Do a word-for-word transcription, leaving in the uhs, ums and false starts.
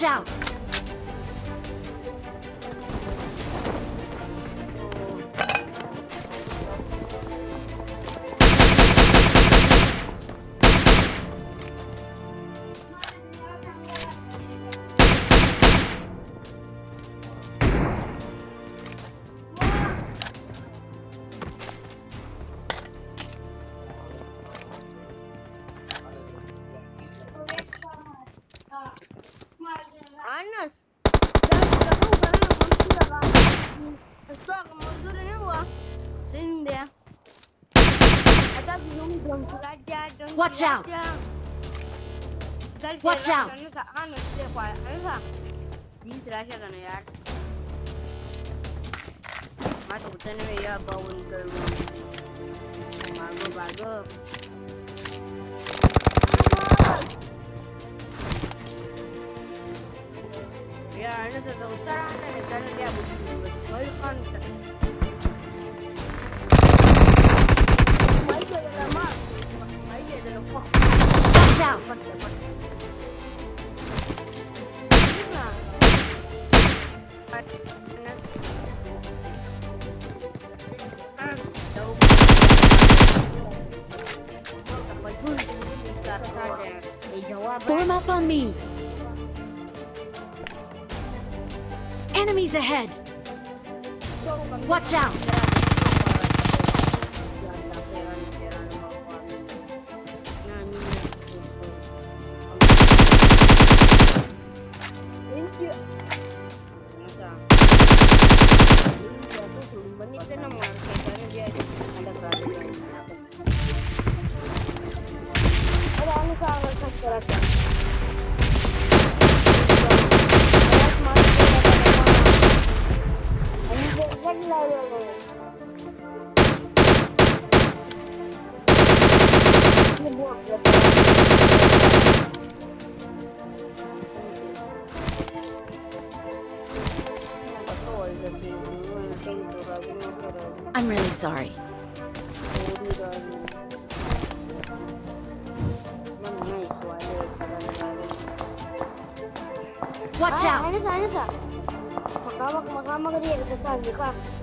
Watch out! Anas, jangan kamu karena kamu sudah kan stok mundur ini wah sini dia. Ada bingung belum aja dan Watch out! Watch out! Anas dia kuat, Anas. Ini terasa kan ya? Mati bukan ya bawun terus. Bago bago. Ya, ini sudah utara, ini karena dia butuh oil content. Mai dia lama, mai dia lama. Watch out! Form up on me! Enemies ahead! Watch out! I'm really sorry. Watch out! Anas, Anas. Makama, makama ka dia dekat sana, dekat.